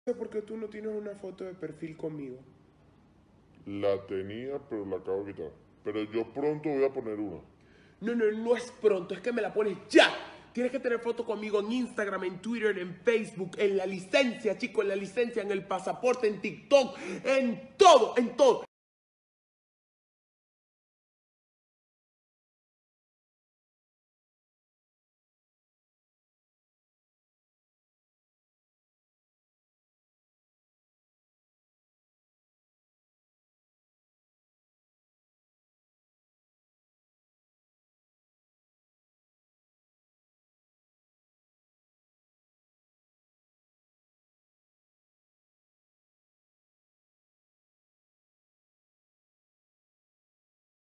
¿Por qué tú no tienes una foto de perfil conmigo? La tenía, pero la acabo de quitar. Pero yo pronto voy a poner una. No es pronto, es que me la pones ya. Tienes que tener foto conmigo en Instagram, en Twitter, en Facebook, en la licencia, chico, en la licencia, en el pasaporte, en TikTok, en todo, en todo.